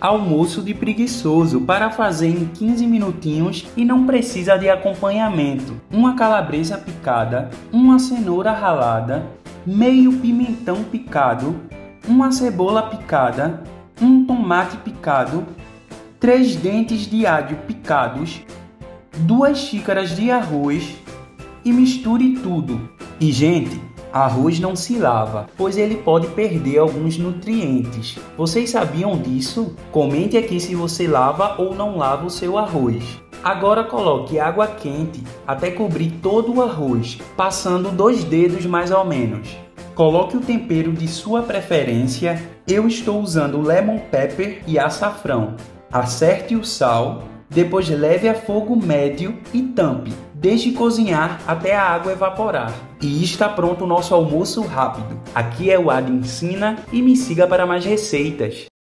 Almoço de preguiçoso para fazer em 15 minutinhos e não precisa de acompanhamento. Uma calabresa picada, uma cenoura ralada, meio pimentão picado, uma cebola picada, um tomate picado, 3 dentes de alho picados, 2 xícaras de arroz e misture tudo. E gente, arroz não se lava, pois ele pode perder alguns nutrientes. Vocês sabiam disso? Comente aqui se você lava ou não lava o seu arroz. Agora coloque água quente até cobrir todo o arroz, passando 2 dedos mais ou menos. Coloque o tempero de sua preferência. Eu estou usando lemon pepper e açafrão. Acerte o sal, depois leve a fogo médio e tampe. Deixe cozinhar até a água evaporar. E está pronto o nosso almoço rápido. Aqui é o Ad Ensina e me siga para mais receitas.